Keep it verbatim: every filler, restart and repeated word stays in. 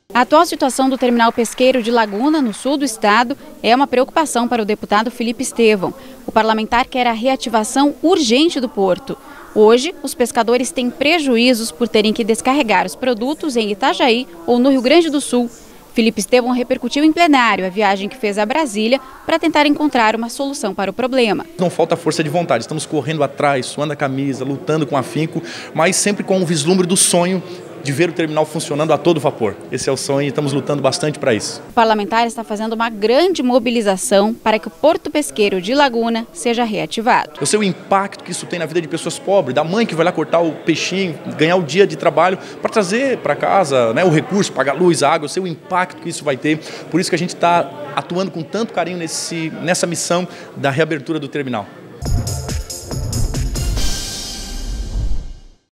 A atual situação do terminal pesqueiro de Laguna, no sul do estado, é uma preocupação para o deputado Felipe Estevão. O parlamentar quer a reativação urgente do porto. Hoje, os pescadores têm prejuízos por terem que descarregar os produtos em Itajaí ou no Rio Grande do Sul. Felipe Estevão repercutiu em plenário a viagem que fez a Brasília para tentar encontrar uma solução para o problema. Não falta força de vontade, estamos correndo atrás, suando a camisa, lutando com afinco, mas sempre com o vislumbre do sonho de ver o terminal funcionando a todo vapor. Esse é o sonho e estamos lutando bastante para isso. O parlamentar está fazendo uma grande mobilização para que o porto pesqueiro de Laguna seja reativado. Eu sei o impacto que isso tem na vida de pessoas pobres, da mãe que vai lá cortar o peixinho, ganhar o dia de trabalho para trazer para casa, né, o recurso, pagar luz, água. Eu sei o impacto que isso vai ter, por isso que a gente está atuando com tanto carinho nesse, nessa missão da reabertura do terminal.